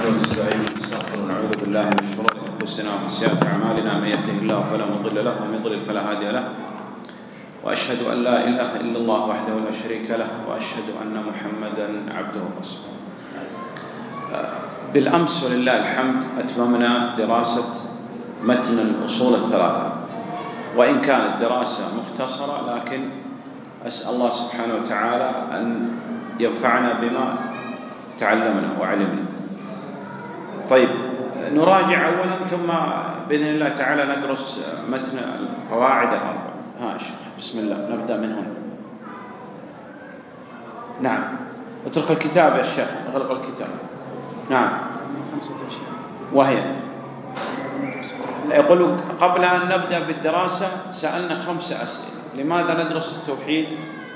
ونستعينه ونستغفره ونعوذ بالله من شرور انفسنا ومن سيئات اعمالنا، من يهده الله فلا مضل له ومن يضلل فلا هادي له، واشهد ان لا اله الا الله وحده لا شريك له، واشهد ان محمدا عبده ورسوله. بالامس ولله الحمد اتممنا دراسه متن الاصول الثلاثه، وان كانت دراسه مختصره لكن اسال الله سبحانه وتعالى ان ينفعنا بما تعلمنا وعلمنا. طيب، نراجع أولا ثم بإذن الله تعالى ندرس متن القواعد الأربع. بسم الله، نبدأ من هنا. نعم، اترك الكتاب يا شيخ، اغلق الكتاب. نعم، وهي يقول قبل أن نبدأ بالدراسة سألنا 5 أسئلة. لماذا ندرس التوحيد؟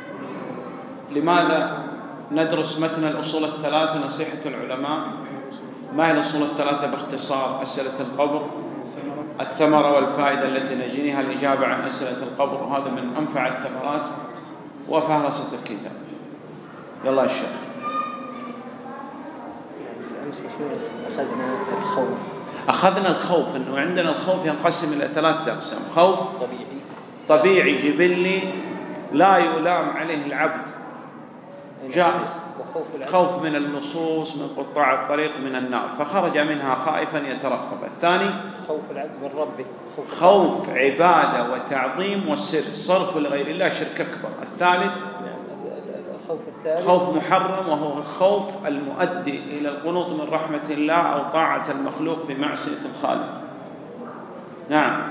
لماذا ندرس متن الأصول الثلاثة نصيحة العلماء؟ ما هي الأصول الثلاثة باختصار؟ أسئلة القبر، الثمرة والفائدة التي نجنيها، الإجابة عن أسئلة القبر، وهذا من أنفع الثمرات، وفهرسة الكتاب. يلا يا شيخ. أخذنا الخوف، أنه عندنا الخوف ينقسم إلى 3 أقسام: خوف طبيعي جبلي لا يلام عليه العبد، جائز، خوف من اللصوص، من قطاع الطريق، من النار، فخرج منها خائفا يترقب. الثاني خوف العبد من ربه، خوف عبادة وتعظيم والسر، صرف لغير الله، شرك أكبر. الثالث خوف محرم، وهو الخوف المؤدي إلى القنوط من رحمة الله أو طاعة المخلوق في معصية الخالق. نعم.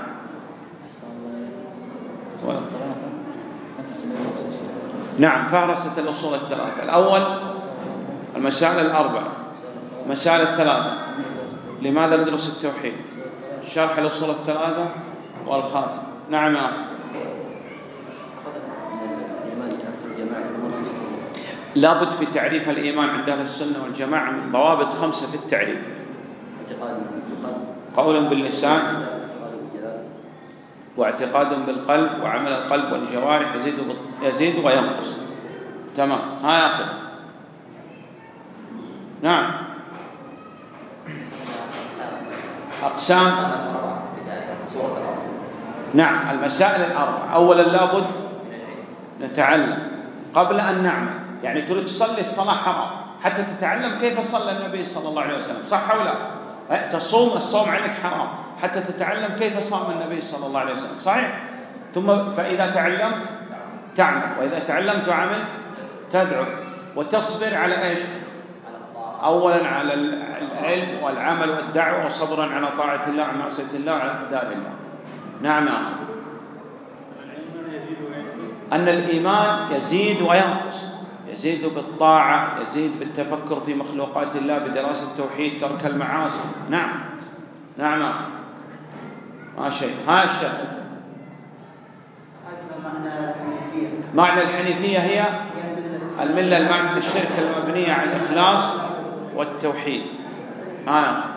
نعم، فهرسة الأصول الثلاثة. الأول المسائل الأربعة، مسائل الثلاثة. لماذا ندرس التوحيد؟ شرح الأصول الثلاثة والخاتم. نعم يا أخي. لابد في تعريف الإيمان عند أهل السنة والجماعة من ضوابط 5 في التعريف: قول باللسان، واعتقاد بالقلب، وعمل القلب والجوارح يزيد وينقص. تمام، ها يا أخي. نعم. أقسام. نعم، المسائل الأربعة. أولا لابد نتعلم قبل أن نعمل. يعني تريد تصلي، الصلاة حرام حتى تتعلم كيف صلى النبي صلى الله عليه وسلم، صح أو لا؟ تصوم، الصوم عليك حرام حتى تتعلم كيف صام النبي صلى الله عليه وسلم، صحيح؟ ثم فإذا تعلمت تعمل، وإذا تعلمت وعملت تدعو وتصبر على إيش؟ أولا على العلم والعمل والدعوة، وصبرا على طاعة الله وعلى معصية الله وعلى أقدار الله. نعم يا أخي. أن الإيمان يزيد وينقص، يزيد بالطاعة، يزيد بالتفكر في مخلوقات الله، بدراسة التوحيد، ترك المعاصي. نعم. نعم أخي. ما شيء. ها الشيخ. معنى الحنيفية هي الملة المعنى الشرك المبنية على الإخلاص والتوحيد. ها أخي.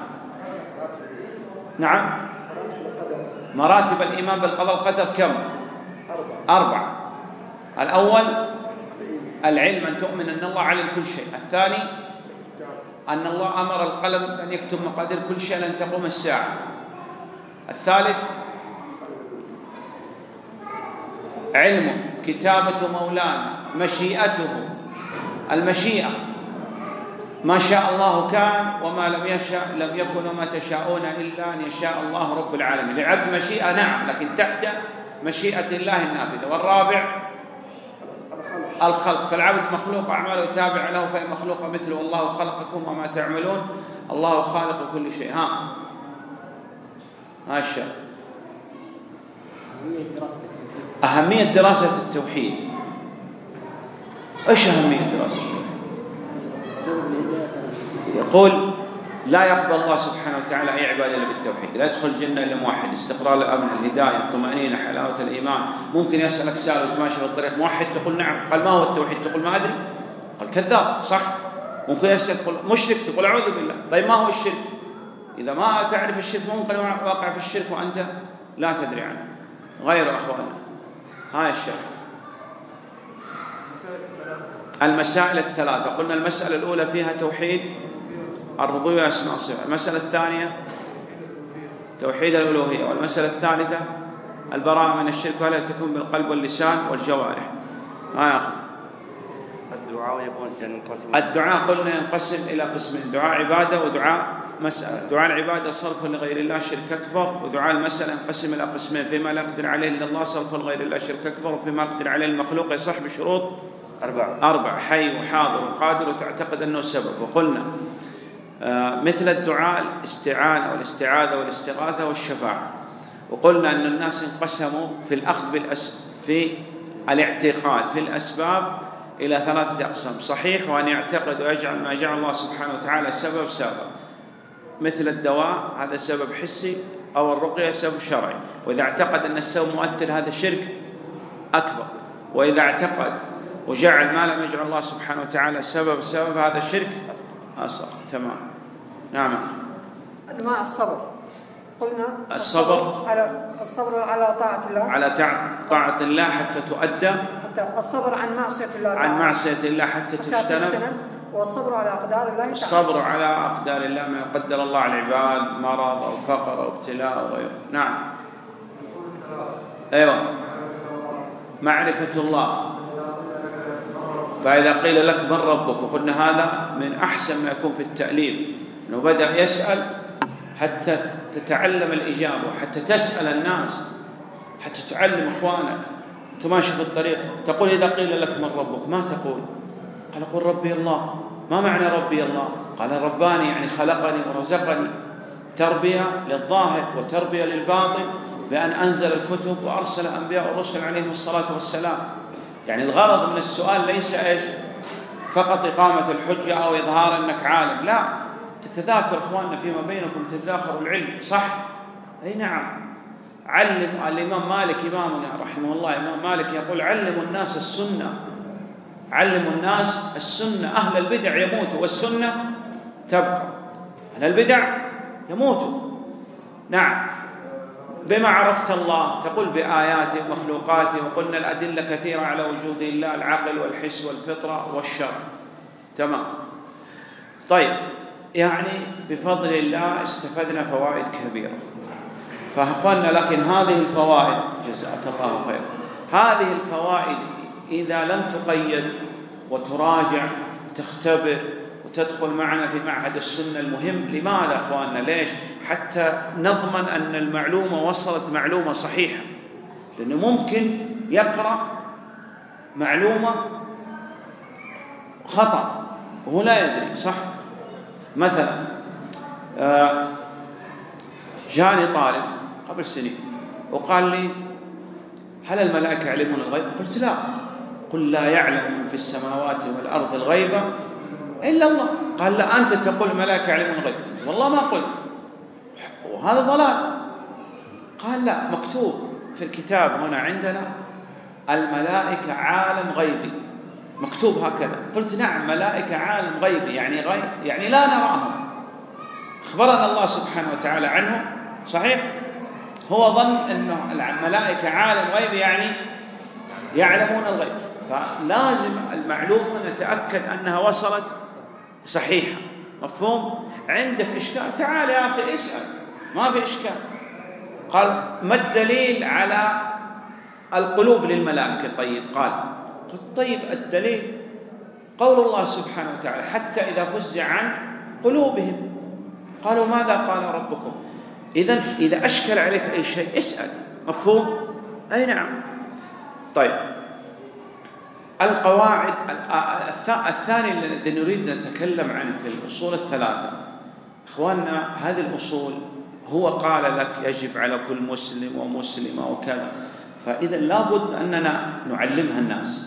نعم. مراتب الإيمان بالقضاء والقدر كم؟ 4. الأول العلم، أن تؤمن أن الله علم كل شيء. الثاني أن الله أمر القلم أن يكتب مقادير كل شيء لن تقوم الساعة. الثالث علم كتابة مولانا، مشيئته، المشيئة، ما شاء الله كان وما لم يشاء لم يكن وما تشاءون إلا أن يشاء الله رب العالمين. للعبد مشيئة نعم، لكن تحت مشيئة الله النافذة. والرابع الخلق، فالعبد مخلوق أعماله تابع له، فإن مخلوق مثله، والله خلقكم وما تعملون، الله خالق كل شيء. ها الشيخ. أهمية دراسة التوحيد. إيش أهمية دراسة التوحيد؟ يقول لا يقبل الله سبحانه وتعالى أي عبادة إلا بالتوحيد، لا يدخل الجنة إلا موحد، استقرار الأمن، الهداية، الطمأنينة، حلاوة الإيمان. ممكن يسألك سائل وتماشي في الطريق: موحد؟ تقول نعم. قال ما هو التوحيد؟ تقول ما أدري. قال كذاب، صح. ممكن يسألك تقول مشرك؟ تقول أعوذ بالله. طيب ما هو الشرك؟ إذا ما تعرف الشرك ممكن واقع في الشرك وأنت لا تدري عنه. غير أخوانا. ها الشيخ. المسائل الثلاثة قلنا المسألة الأولى فيها توحيد الربوبية أسماء الصفات. المسألة الثانية توحيد الألوهية. والمسألة الثالثة البراءة من الشرك، ولا تكون بالقلب واللسان والجوارح. ما يا أخي الدعاء قلنا ينقسم إلى قسمين: دعاء عبادة ودعاء مسألة. دعاء العبادة صرف لغير الله شرك أكبر، ودعاء المسألة ينقسم إلى قسمين: فيما لا يقدر عليه إلا الله صرف لغير الله شرك أكبر، وفيما يقدر عليه المخلوق يصح بشروط 4: حي وحاضر وقادر وتعتقد أنه سبب. وقلنا مثل الدعاء الاستعانة والاستعاذة والاستغاثة والشفاعة. وقلنا أن الناس انقسموا في الأخذ في الاعتقاد في الأسباب إلى 3 أقسام: صحيح، وأن يعتقد ويجعل ما جعل الله سبحانه وتعالى سبب، مثل الدواء هذا سبب حسي، أو الرقية سبب شرعي. وإذا اعتقد أن السبب مؤثر هذا شرك أكبر. وإذا اعتقد وجعل ما لم يجعل الله سبحانه وتعالى سبب هذا شرك أصغر. تمام. نعم. أنواع الصبر قلنا: الصبر على طاعة الله، على طاعة الله حتى تؤدى، الصبر عن معصية الله حتى تجتنب، والصبر على أقدار الله، الصبر على أقدار الله ما يقدر الله على العباد، مرض أو فقر أو ابتلاء أو غيره. نعم. أيوة، معرفة الله. فإذا قيل لك من ربك، وقلنا هذا من أحسن ما يكون في التأليف، أنه بدأ يسأل حتى تتعلم الإجابة، حتى تسأل الناس، حتى تعلم إخوانك. أنت ماشي في الطريق تقول إذا قيل لك من ربك ما تقول؟ قال: قل ربي الله. ما معنى ربي الله؟ قال: رباني يعني خلقني ورزقني. تربية للظاهر وتربية للباطن، بأن أنزل الكتب وأرسل أنبياء ورسل عليهم الصلاة والسلام. يعني الغرض من السؤال ليس إيش؟ فقط إقامة الحجة أو إظهار أنك عالم، لا، تتذاكر إخواننا فيما بينكم، تتذاكروا العلم، صح؟ أي نعم. علم. الإمام مالك إمامنا رحمه الله، إمام مالك يقول: علموا الناس السنة، علموا الناس السنة. أهل البدع يموتوا والسنة تبقى. أهل البدع يموتوا. نعم. بما عرفت الله تقول بآياته ومخلوقاته، وقلنا الأدلة كثيرة على وجود الله: العقل والحس والفطرة والشرع. تمام. طيب، يعني بفضل الله استفدنا فوائد كبيرة. فأخواننا، لكن هذه الفوائد، جزاك الله خير، هذه الفوائد إذا لم تقيد وتراجع تختبر وتدخل معنا في معهد السنة المهم. لماذا أخواننا؟ ليش؟ حتى نضمن أن المعلومة وصلت معلومة صحيحة، لأنه ممكن يقرأ معلومة خطأ وهو لا يدري، صح؟ مثلا جاني طالب قبل سنين وقال لي: هل الملائكة يعلمون الغيب؟ قلت: لا. قل: لا يعلم من في السماوات والأرض الغيب إلا الله. قال: لا، أنت تقول الملائكة يعلمون الغيب. قلت: والله ما قلت، وهذا ضلال. قال: لا، مكتوب في الكتاب هنا عندنا الملائكة عالم غيبي، مكتوب هكذا. قلت: نعم، ملائكة عالم غيبي، يعني لا نراهم، أخبرنا الله سبحانه وتعالى عنهم، صحيح؟ هو ظن أنه الملائكة عالم غيبي يعني يعلمون الغيب. فلازم المعلومة نتأكد أنها وصلت صحيحة. مفهوم؟ عندك إشكال، تعال يا أخي اسأل، ما في إشكال. قال: ما الدليل على القلوب للملائكة؟ طيب. قال: طيب، الدليل قول الله سبحانه وتعالى: حتى إذا فزع عن قلوبهم قالوا ماذا قال ربكم. إذا أشكل عليك أي شيء اسأل. مفهوم؟ أي نعم. طيب، القواعد الثانية التي نريد أن نتكلم عنها في الأصول الثلاثة. إخواننا، هذه الأصول هو قال لك يجب على كل مسلم ومسلمة وكذا، فإذا لابد أننا نعلمها الناس،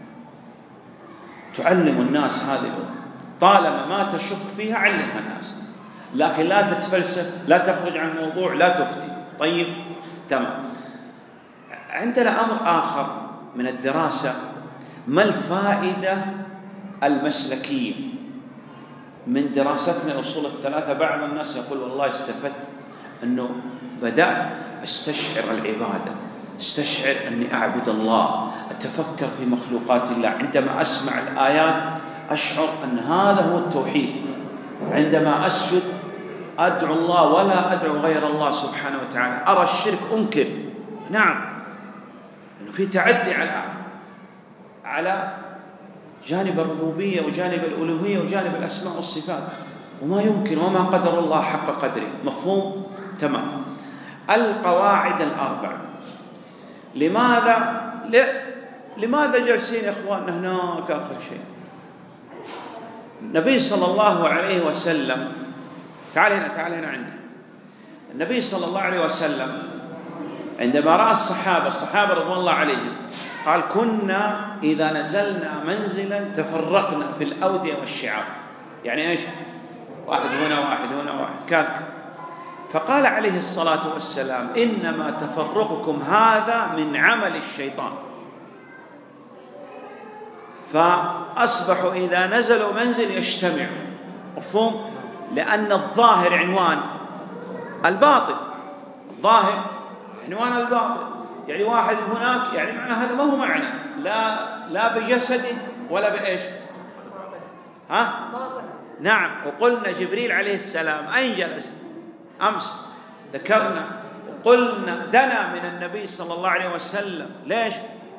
تعلم الناس هذه. طالما ما تشك فيها علمها الناس، لكن لا تتفلسف، لا تخرج عن الموضوع، لا تفتي. طيب، تمام. عندنا أمر آخر من الدراسة: ما الفائدة المسلكية من دراستنا الأصول الثلاثة؟ بعض الناس يقول: والله استفدت أنه بدأت أستشعر العبادة، استشعر أني أعبد الله، أتفكر في مخلوقات الله، عندما أسمع الآيات أشعر أن هذا هو التوحيد. عندما أسجد أدعو الله ولا أدعو غير الله سبحانه وتعالى. أرى الشرك أنكر، نعم، إنه في تعدي على جانب الربوبية وجانب الألوهية وجانب الأسماء والصفات، وما يمكن، وما قدر الله حق قدره. مفهوم؟ تمام. القواعد الأربع. لماذا جالسين يا إخواننا هناك آخر شيء؟ النبي صلى الله عليه وسلم، تعال هنا عندي. النبي صلى الله عليه وسلم عندما رأى الصحابة رضوان الله عليهم قال: كنا إذا نزلنا منزلا تفرقنا في الأودية والشعاب. يعني إيش؟ واحد هنا واحد هنا واحد كذا. فقال عليه الصلاة والسلام: إنما تفرقكم هذا من عمل الشيطان. فأصبحوا إذا نزلوا منزل يجتمعوا. مفهوم؟ لأن الظاهر عنوان الباطل، الظاهر عنوان الباطل. يعني واحد هناك، يعني معنى هذا ما هو معنى لا بجسده ولا بإيش؟ نعم. وقلنا جبريل عليه السلام أين جلس؟ أمس ذكرنا قلنا دنا من النبي صلى الله عليه وسلم. ليش؟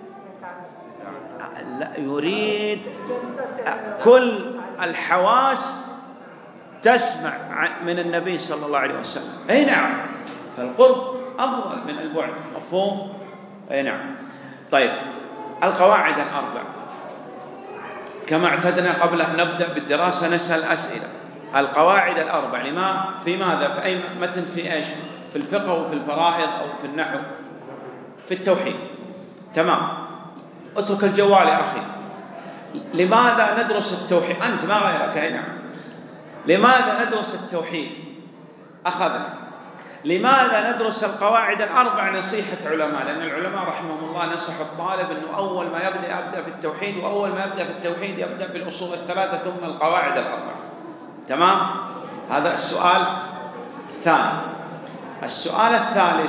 لا، يريد كل الحواس تسمع من النبي صلى الله عليه وسلم. أي نعم، فالقرب أفضل من البعد. مفهوم؟ أي نعم. طيب، القواعد الأربع كما اعتدنا قبل أن نبدأ بالدراسة نسأل أسئلة. القواعد الأربع في ماذا؟ في أي متن؟ في إيش؟ في الفقه وفي الفرائض أو في النحو؟ في التوحيد. تمام. اترك الجوال يا أخي. لماذا ندرس التوحيد؟ أنت ما غيرك. أي نعم. لماذا ندرس التوحيد؟ أخذنا. لماذا ندرس القواعد الأربع؟ نصيحة علماء، لأن العلماء رحمهم الله نصحوا الطالب أنه أول ما يبدأ في التوحيد، وأول ما يبدأ في التوحيد يبدأ بالأصول الثلاثة ثم القواعد الأربع. تمام؟ هذا السؤال الثاني. السؤال الثالث: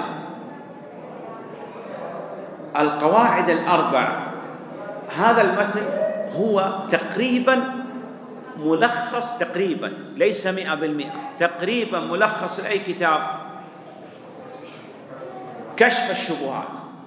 القواعد الأربع، هذا المتن هو تقريبا ملخص، تقريبا ليس 100%، تقريبا ملخص لأي كتاب؟ كشف الشبهات.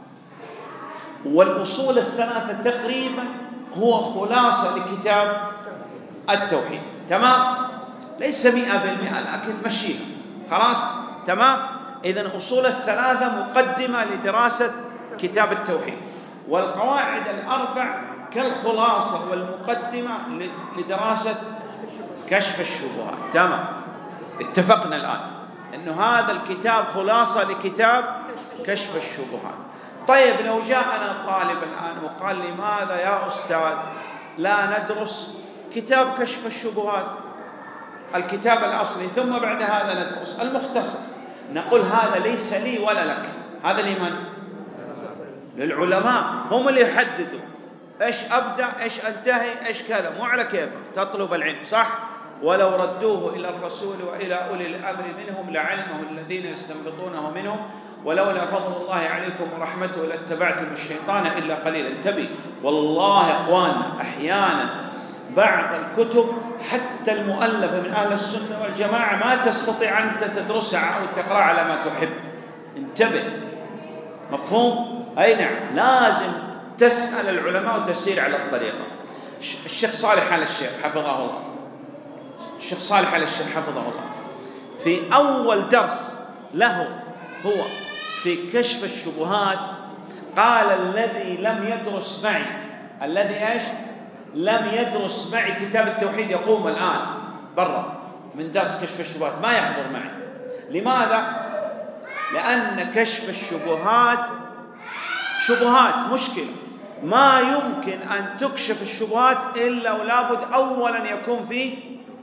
والأصول الثلاثة تقريبا هو خلاصة لكتاب التوحيد. تمام؟ ليس 100% لكن مشيها خلاص. تمام؟ إذن أصول الثلاثة مقدمة لدراسة كتاب التوحيد، والقواعد الأربع كالخلاصة والمقدمة لدراسة كشف الشبهات. تمام، اتفقنا الآن أنه هذا الكتاب خلاصة لكتاب كشف الشبهات. طيب، لو جاءنا طالب الآن وقال: لماذا يا أستاذ لا ندرس كتاب كشف الشبهات، الكتاب الأصلي، ثم بعد هذا ندرس المختصر؟ نقول: هذا ليس لي ولا لك، هذا لمن؟ للعلماء، هم اللي يحددوا إيش أبدأ إيش أنتهي إيش كذا، مو على كيفك تطلب العلم. صح؟ ولو ردوه إلى الرسول وإلى أولي الأمر منهم لعلمه الذين يستنبطونه منهم ولولا فضل الله عليكم ورحمته لاتبعتم الشيطان إلا قليلا. انتبه، والله يا إخواننا أحيانا بعض الكتب حتى المؤلفة من أهل السنة والجماعة ما تستطيع أنت تدرسها أو تقرأ على ما تحب. انتبه. مفهوم؟ أي نعم، لازم تسأل العلماء وتسير على الطريقة. الشيخ صالح آل الشيخ حفظه الله، الشيخ صالح آل الشيخ حفظه الله، في أول درس له هو في كشف الشبهات قال: الذي لم يدرس معي، الذي إيش؟ لم يدرس معي كتاب التوحيد يقوم الآن برا من درس كشف الشبهات ما يحضر معي. لماذا؟ لأن كشف الشبهات شبهات مشكلة، ما يمكن أن تكشف الشبهات إلا ولابد أولا يكون فيه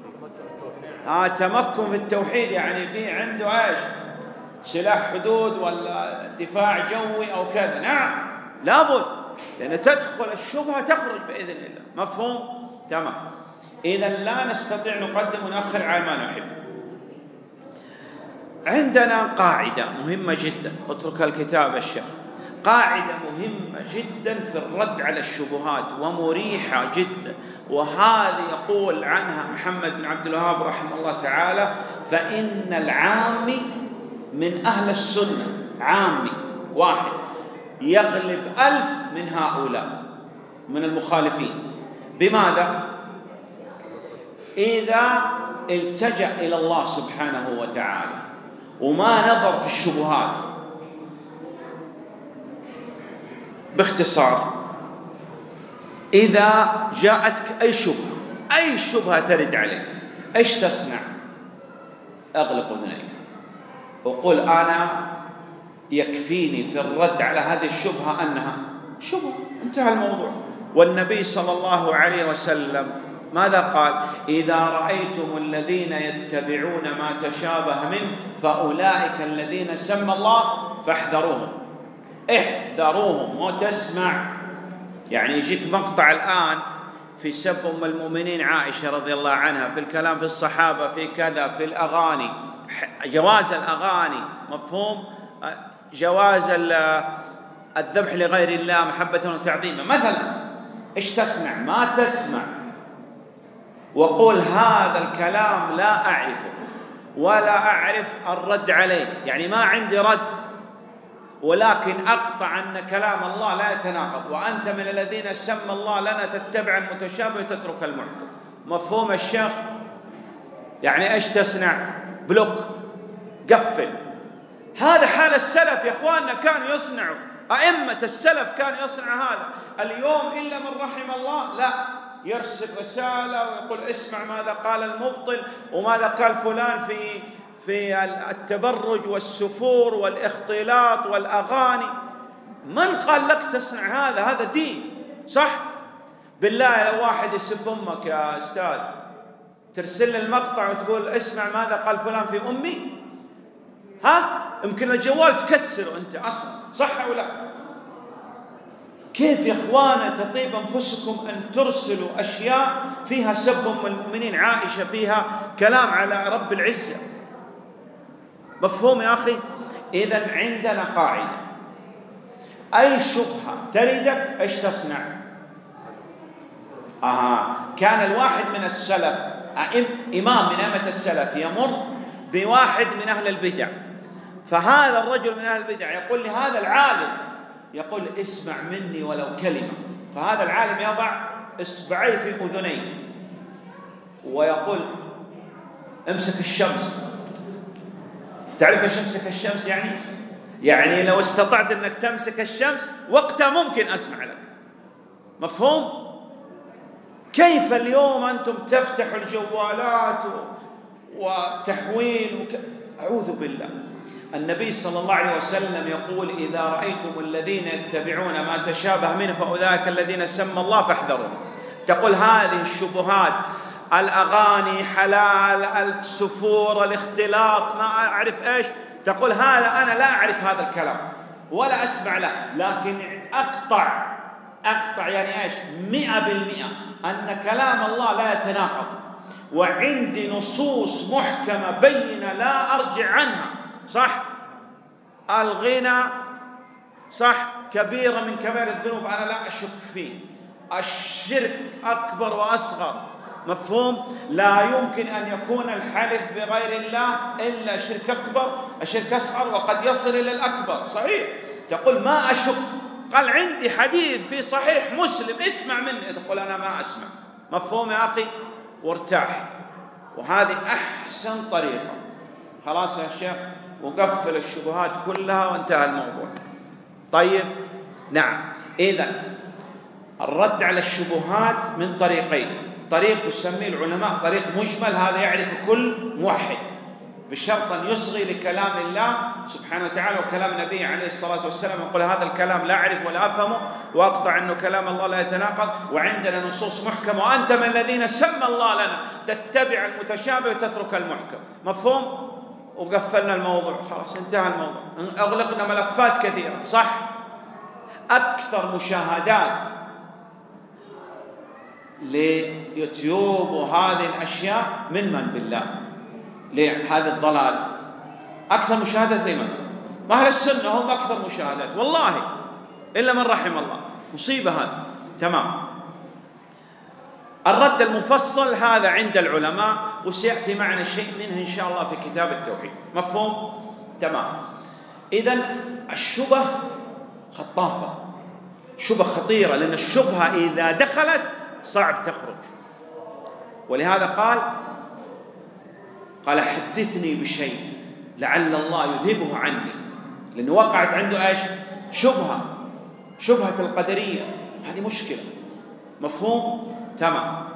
تمكن في التوحيد، يعني فيه عنده إيش؟ سلاح حدود ولا دفاع جوي أو كذا. نعم، لابد، لأن تدخل الشبهة تخرج بإذن الله. مفهوم؟ تمام. إذن لا نستطيع نقدم ونأخر على ما نحب. عندنا قاعدة مهمة جدا، اترك الكتاب الشيخ. قاعدة مهمة جدا في الرد على الشبهات ومريحة جدا، وهذه يقول عنها محمد بن عبد الوهاب رحمه الله تعالى: فإن العامي من أهل السنة، عامي واحد يغلب 1000 من هؤلاء من المخالفين. بماذا؟ إذا التجأ إلى الله سبحانه وتعالى وما نظر في الشبهات. باختصار، إذا جاءتك أي شبهة ترد عليك، إيش تصنع؟ أغلق أذنيك وقل: أنا يكفيني في الرد على هذه الشبهة أنها شبهة، انتهى الموضوع. والنبي صلى الله عليه وسلم ماذا قال؟ إذا رأيتم الذين يتبعون ما تشابه منه فأولئك الذين سمى الله فاحذروهم. احذروهم. وتسمع يعني يجيك مقطع الآن في سب أم المؤمنين عائشة رضي الله عنها، في الكلام في الصحابة، في كذا، في الأغاني، جواز الأغاني، مفهوم؟ جواز الذبح لغير الله محبة وتعظيما مثلا. إيش تصنع؟ ما تسمع وقول: هذا الكلام لا أعرفه ولا أعرف الرد عليه، يعني ما عندي رد، ولكن أقطع أن كلام الله لا يتناقض، وأنت من الذين سمى الله لنا تتبع المتشابه وتترك المحكم. مفهوم الشيخ؟ يعني إيش تصنع؟ بلوك، قفل. هذا حال السلف يا إخواننا، كانوا يصنعوا، أئمة السلف كانوا يصنع هذا. اليوم إلا من رحم الله لا، يرسل رسالة ويقول: اسمع ماذا قال المبطل وماذا قال فلان في التبرج والسفور والاختلاط والأغاني. من قال لك تصنع هذا؟ هذا دين، صح؟ بالله لو واحد يسب أمك يا أستاذ ترسل المقطع وتقول: اسمع ماذا قال فلان في أمي، ها؟ يمكن الجوال تكسره أنت أصلا، صح أو لا؟ كيف يا إخوانا تطيب أنفسكم أن ترسلوا أشياء فيها سب أم المؤمنين عائشة، فيها كلام على رب العزة؟ مفهوم يا أخي؟ إذن عندنا قاعدة: أي شبهة تردك إيش تصنع؟ كان الواحد من السلف، إمام من أئمة السلف، يمر بواحد من أهل البدع، فهذا الرجل من أهل البدع يقول لهذا العالم، يقول: اسمع مني ولو كلمة. فهذا العالم يضع إصبعيه في أذنيه ويقول: امسك الشمس. تعرف ايش امسك الشمس يعني؟ يعني لو استطعت انك تمسك الشمس وقتها ممكن اسمع لك. مفهوم؟ كيف اليوم انتم تفتحوا الجوالات وتحويل اعوذ بالله. النبي صلى الله عليه وسلم يقول: إذا رأيتم الذين يتبعون ما تشابه منه فأولئك الذين سمى الله فاحذروهم. تقول هذه الشبهات، الأغاني حلال، السفور، الاختلاط، ما أعرف إيش، تقول هذا أنا لا أعرف هذا الكلام ولا أسمع له، لكن أقطع يعني إيش 100% أن كلام الله لا يتناقض، وعندي نصوص محكمة بينة لا أرجع عنها، صح؟ الغنى صح كبيرة من كبائر الذنوب أنا لا أشك فيه، الشرك أكبر وأصغر، مفهوم؟ لا يمكن أن يكون الحلف بغير الله إلا شرك أكبر، الشرك أصغر وقد يصل إلى الأكبر، صحيح؟ تقول ما أشك، قال عندي حديث في صحيح مسلم اسمع مني، تقول أنا ما أسمع. مفهوم يا أخي؟ وارتاح. وهذه أحسن طريقة. خلاص يا شيخ، وقفل الشبهات كلها وانتهى الموضوع. طيب، نعم. إذن الرد على الشبهات من طريقين، طريق يسميه العلماء طريق مجمل، هذا يعرف كل موحد بشرط أن يصغي لكلام الله سبحانه وتعالى وكلام النبي عليه الصلاة والسلام، يقول هذا الكلام لا أعرف ولا أفهمه وأقطع أنه كلام الله لا يتناقض، وعندنا نصوص محكمة، وأنت من الذين سمى الله لنا تتبع المتشابه وتترك المحكم. مفهوم؟ وقفلنا الموضوع، خلاص انتهى الموضوع، أغلقنا ملفات كثيرة، صح؟ أكثر مشاهدات ليوتيوب وهذه الأشياء من بالله لهذا الضلال، أكثر مشاهدات لمن؟ ما أهل السنة هم أكثر مشاهدات، والله إلا من رحم الله، مصيبة هذا. تمام. الرد المفصل هذا عند العلماء، وسيأتي معنا شيء منه إن شاء الله في كتاب التوحيد. مفهوم؟ تمام. إذن الشبه خطافة، شبه خطيرة، لأن الشبهة إذا دخلت صعب تخرج. ولهذا قال حدثني بشيء لعل الله يذهبه عني، لأنه وقعت عنده إيش؟ شبهة القدرية، هذه مشكلة. مفهوم؟ تمام.